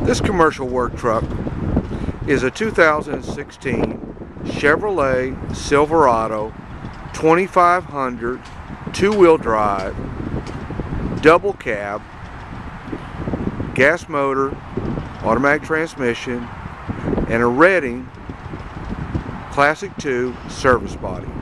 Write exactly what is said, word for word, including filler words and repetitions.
This commercial work truck is a two thousand sixteen Chevrolet Silverado twenty-five hundred two-wheel drive, double cab, gas motor, automatic transmission, and a Redding Classic two service body.